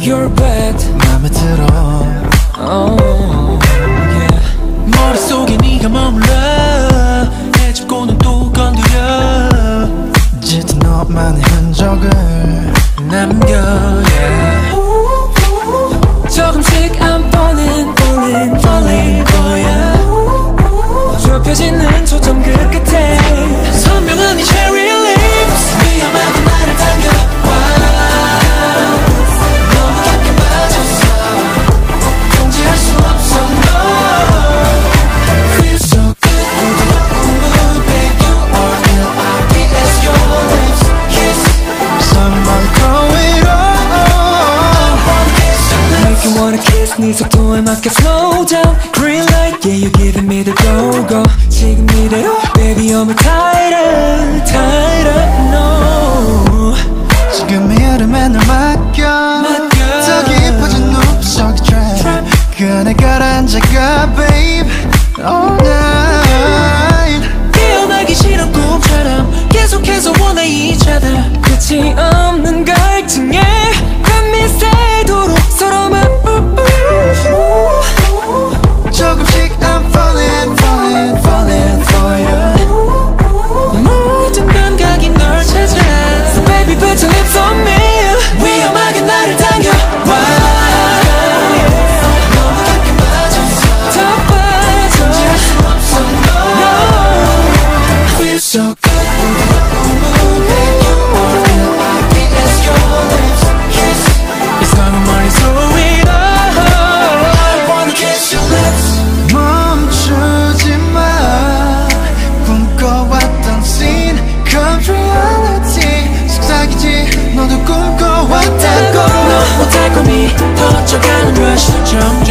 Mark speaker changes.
Speaker 1: You're bad
Speaker 2: 맘에 들어
Speaker 1: oh, yeah.
Speaker 2: 머릿속에 네가 머물러 해집고는 또 건드려 짙은 너만의 흔적을 남겨 yeah.
Speaker 1: 조금씩 I'm falling, falling, falling for you 좁혀지는 초점 그 끝에
Speaker 2: 선명한 이 cherry lips 위험하게 나를 당겨와 너무 깊게 빠졌어 통제할 수 없어 no Feel so good Ooh, babe you are L-I-P-S your lips Kiss Somebody throw it on
Speaker 1: Make you wanna kiss 네 속도에 맞게 slow down Green light yeah you giving me the go-go 지금 이대로 baby you're my tighter tighter no
Speaker 2: 지금 이 흐름에 널 맡겨 더 깊어진 눈속의 trap 그 안에 가라앉아가 babe all night
Speaker 1: 깨어나기 싫은 꿈처럼 계속해서 원해 each other 끝이 없는 갈증에 밤미새도록 서로만
Speaker 2: 조금씩 I'm falling falling falling for you
Speaker 1: 모든 감각이 널 찾아 So baby put your lips on me 위험하게 나를 당겨와
Speaker 2: 너무 깊게 빠졌어
Speaker 1: 더 빠져
Speaker 2: 통제할 수 없어 no Feel so good Ooh, babe you are L-I-P-S your lips Kiss 이상한 말이 소리다 I wanna kiss your lips 멈추지 마 꿈꿔왔던 scene Come reality 속삭이지 너도 꿈꿔왔다고
Speaker 1: 너무 달콤히 퍼져가는 rush 좀